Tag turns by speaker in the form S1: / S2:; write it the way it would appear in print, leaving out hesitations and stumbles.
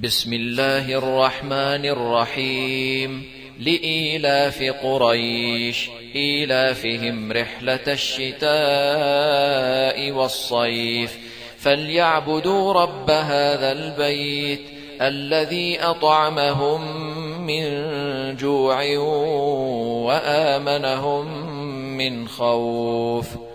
S1: بسم الله الرحمن الرحيم. لإيلاف قريش إيلافهم رحلة الشتاء والصيف فليعبدوا رب هذا البيت الذي أطعمهم من جوع وآمنهم من خوف.